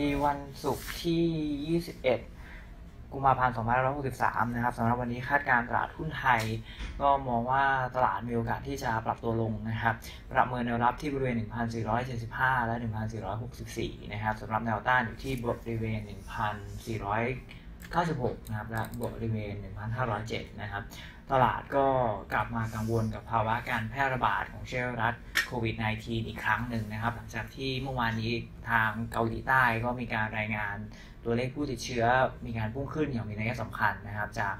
ดีวันศุกร์ที่ 21 กุมภาพันธ์ 2563 นะครับสำหรับวันนี้คาดการณ์ตลาดหุ้นไทยก็มองว่าตลาดมีโอกาสที่จะปรับตัวลงนะครับประเมินแนวรับที่บริเวณ 1,475 และ 1,464 นะครับสำหรับแนวต้านอยู่ที่บริเวณ 1,496 นะครับและบริเวณ 1,507 นะครับตลาดก็กลับมากังวลกับภาวะการแพร่ระบาดของเชื้อไวรัสโควิด -19 อีกครั้งหนึ่งนะครับหลังจากที่เมื่อวานนี้ทางเกาหลีใต้ก็มีการรายงานตัวเลขผู้ติดเชื้อมีการพุ่งขึ้นอย่างมีนัยสำคัญนะครับจาก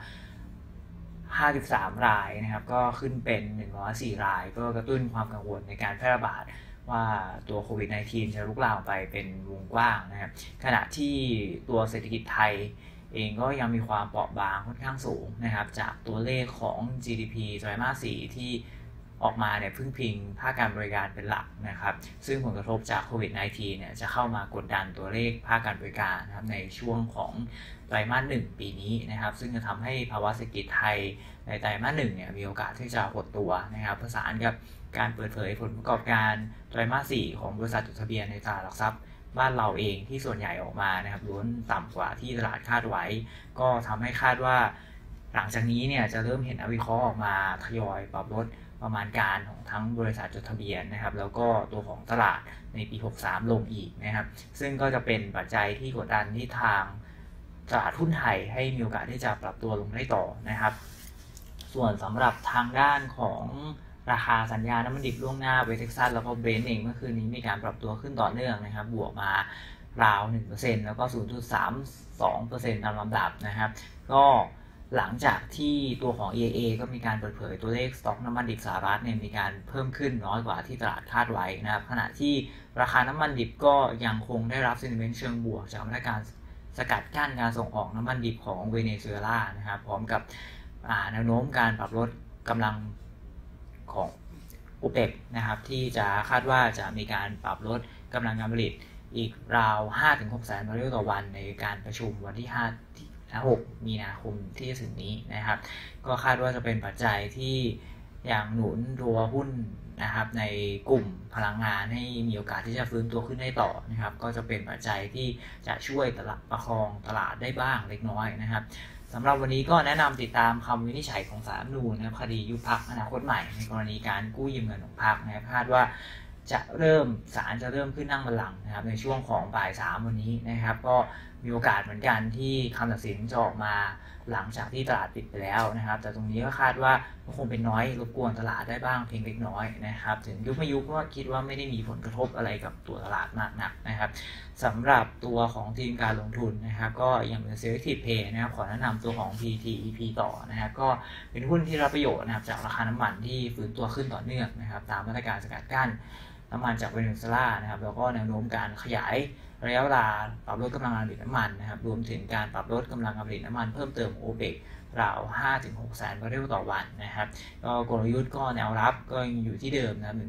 53 รายนะครับก็ขึ้นเป็น104 รายก็กระตุ้นความกังวลในการแพร่ระบาดว่าตัวโควิด -19 จะลุกลามไปเป็นวงกว้างนะครับขณะที่ตัวเศรษฐกิจไทยเองก็ยังมีความเปราะบางค่อนข้างสูงนะครับจากตัวเลขของ GDP ไตรมาส 4 ที่ออกมาเนี่ยพึ่งพิงภาคการบริการเป็นหลักนะครับซึ่งผลกระทบจากโควิด -19 เนี่ยจะเข้ามากดดันตัวเลขภาคการบริการนะครับในช่วงของไตรมาส 1 ปีนี้นะครับซึ่งจะทำให้ภาวะเศรษฐกิจไทยในไตรมาส 1 เนี่ยมีโอกาสที่จะหดตัวนะครับประสานกับการเปิดเผยผลประกอบการไตรมาส 4 ของบริษัทจดทะเบียนในตลาดหลักทรัพย์บ้านเราเองที่ส่วนใหญ่ออกมานะครับล้วนต่ำกว่าที่ตลาดคาดไว้ก็ทำให้คาดว่าหลังจากนี้เนี่ยจะเริ่มเห็นนักวิเคราะห์ออกมาทยอยปรับลดประมาณการของทั้งบริษัทจดทะเบียนนะครับแล้วก็ตัวของตลาดในปี 63 ลงอีกนะครับซึ่งก็จะเป็นปัจจัยที่กดดันที่ทางตลาดหุ้นไทยให้มีโอกาสที่จะปรับตัวลงได้ต่อนะครับส่วนสำหรับทางด้านของราคาสัญญาน้ำมันดิบล่วงหน้าเวสเท็กซัสแล้วก็เบรนท์เองเมื่อคืนนี้มีการปรับตัวขึ้นต่อเนื่องนะครับบวกมาราว 1% แล้วก็ 0.32% ตามลำดับนะครับก็หลังจากที่ตัวของ EIA ก็มีการเปิดเผยตัวเลขสต็อกน้ำมันดิบสหรัฐเนี่ยมีการเพิ่มขึ้นน้อยกว่าที่ตลาดคาดไว้นะครับขณะที่ราคาน้ำมันดิบก็ยังคงได้รับเซนติเมนต์เชิงบวกจากมาตรการสกัดกั้นการส่งออกน้ำมันดิบของเวเนซุเอลานะครับพร้อมกับแนวโน้มการปรับลดกำลังของOPEC นะครับที่จะคาดว่าจะมีการปรับลดกำลังการผลิตอีกราว 5-6 แสนบาร์เรลต่อวันในการประชุมวันที่ 6 มีนาคมที่จะถึงนี้นะครับก็คาดว่าจะเป็นปัจจัยที่อย่างหนุนตัวหุ้นนะครับในกลุ่มพลังงานให้มีโอกาสที่จะฟื้นตัวขึ้นได้ต่อนะครับก็จะเป็นปัจจัยที่จะช่วยตลาดประคองตลาดได้บ้างเล็กน้อยนะครับสำหรับวันนี้ก็แนะนำติดตามคำวินิจฉัยของศาลรัฐธรรมนูญนะครับคดียุบพรรคอนาคตใหม่ในกรณีการกู้ยืมเงินของพรรคนะครับคาดว่าศาลจะเริ่มขึ้นนั่งบัลลังก์นะครับในช่วงของบ่าย 3 วันนี้นะครับก็มีโอกาสเหมือนกันที่คำตัดสินจะออกมาหลังจากที่ตลาดปิดไปแล้วนะครับแต่ตรงนี้ก็คาดว่าคงเป็นน้อยรบกวนตลาดได้บ้างเพียงเล็กน้อยนะครับถึงยุบไม่ยุบก็คิดว่าไม่ได้มีผลกระทบอะไรกับตัวตลาดมากนักนะครับสำหรับตัวของทีมการลงทุนนะครับก็ยังเป็น Selective Play นะครับขอแนะนำตัวของ PTTEP ต่อนะครับก็เป็นหุ้นที่รับประโยชน์นะครับจากราคาน้ำมันที่ฟื้นตัวขึ้นต่อเนื่องนะครับตามมาตรการสกัดกั้นน้ำมันจากเวเนซุเอลานะครับแล้วก็แนวโน้มการขยายระยะเวลาปรับลดกำลังการผลิตน้ำมันนะครับรวมถึงการปรับลดกำลังการผลิตน้ำมันเพิ่มเติม OPEC ราว 5-6 แสนบาร์เรลต่อวันนะครับก็กลยุทธ์ก็แนวรับก็ยังอยู่ที่เดิมนะ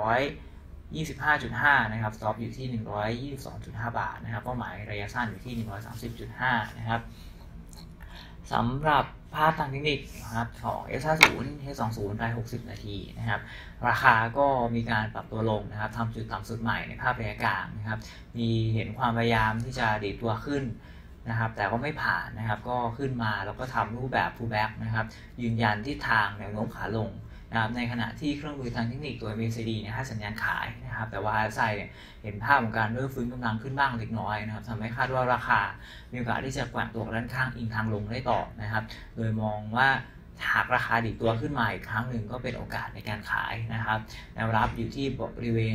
125.5 นะครับสต็อปอยู่ที่ 122.5 บาทนะครับเป้าหมายระยะสั้นอยู่ที่ 130.5 นะครับสำหรับภาพทางเทคนิคนะครับของ S50 H20 ราย 60 นาทีนะครับราคาก็มีการปรับตัวลงนะครับทำจุดต่ำสุดใหม่ในภาพระยะกลางนะครับมีเห็นความพยายามที่จะดีดตัวขึ้นนะครับแต่ก็ไม่ผ่านนะครับก็ขึ้นมาแล้วก็ทำรูปแบบ pullback นะครับยืนยันทิศทางแนวโน้มขาลงนะครับในขณะที่เครื่องมือทางเทคนิคตัว MACD เนี่ยให้สัญญาณขายนะครับแต่ว่า RSI เนี่ยเห็นภาพของการเริ่มฟื้นกำลังขึ้นบ้างเล็กน้อยนะครับทำให้คาดว่าราคามีโอกาสที่จะแกว่งตัวด้านข้างอิงทางลงได้ต่อนะครับโดยมองว่าหากราคาดีดตัวขึ้นมาอีกครั้งหนึ่งก็เป็นโอกาสในการขายนะครับแนวรับอยู่ที่บริเวณ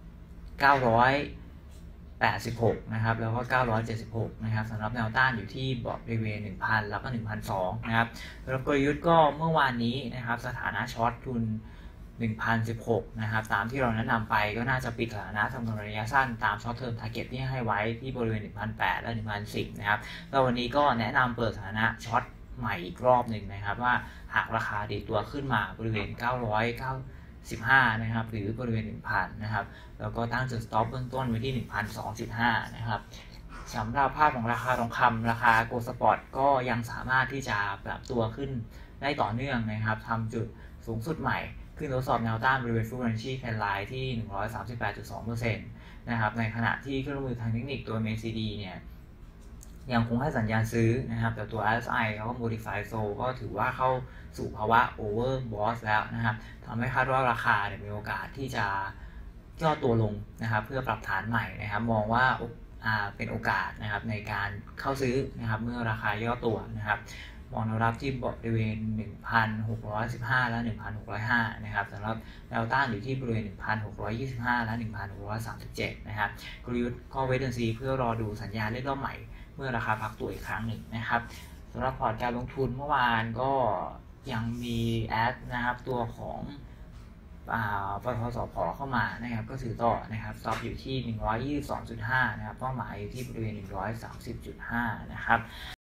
986 นะครับแล้วก็ 976 นะครับสำหรับแนวต้านอยู่ที่บริเวณ 1,000 แล้วก็ 1,200 นะครับแล้วกลยุทธ์ก็เมื่อวานนี้นะครับสถานะช็อตทุน 1,016 นะครับตามที่เราแนะนำไปก็น่าจะปิดสถานะทำกำไรระยะสั้นตามช็อตเทอมทาร์เก็ตที่ให้ไว้ที่บริเวณ 1,800 และ 1,010 นะครับแล้ววันนี้ก็แนะนำเปิดสถานะช็อตใหม่อีกรอบหนึ่งนะครับว่าหากราคาดีดตัวขึ้นมาบริเวณ 915 นะครับหรือบริเวณ 1,000 นะครับแล้วก็ตั้งจุด stop เบื้องต้นไว้ที่ 1,215 นะครับสำหรับภาพของราคาทองคำราคาโกลด์สปอตก็ยังสามารถที่จะปรับตัวขึ้นได้ต่อเนื่องนะครับทำจุดสูงสุดใหม่ขึ้นทดสอบแนวต้านบริเวณ Fibonacci Trend Line ที่ 138.2% นะครับในขณะที่เครื่องมือทางเทคนิคตัว MACD เนี่ยยังคงให้สัญญาณซื้อนะครับแต่ตัว RSI แล้วก็ Modified Zone ก็ถือว่าเข้าสู่ภาวะ Overbought แล้วนะครับทำให้คาดว่าราคามีโอกาสที่จะย่อตัวลงนะครับเพื่อปรับฐานใหม่นะครับมองว่าเป็นโอกาสนะครับในการเข้าซื้อนะครับเมื่อราคาย่อตัวนะครับมองแนวรับที่บริเวณ 1,615 และ 1,605 นะครับสำหรับแนวต้านอยู่ที่บริเวณ 1,625 และ 1,637 นะครับกลยุทธ์ก็เวทแอนด์ซีเพื่อรอดูสัญญาณเล่นรอบใหม่เมื่อราคาพักตัวอีกครั้งหนึ่งนะครับสำหรับพอร์ตการลงทุนเมื่อวานก็ยังมีแอดนะครับตัวของปตท.สผ.เข้ามานะครับก็ถือต่อนะครับสต็อปอยู่ที่ 122.5 นะครับเป้าหมายอยู่ที่บริเวณ 130.5 นะครับ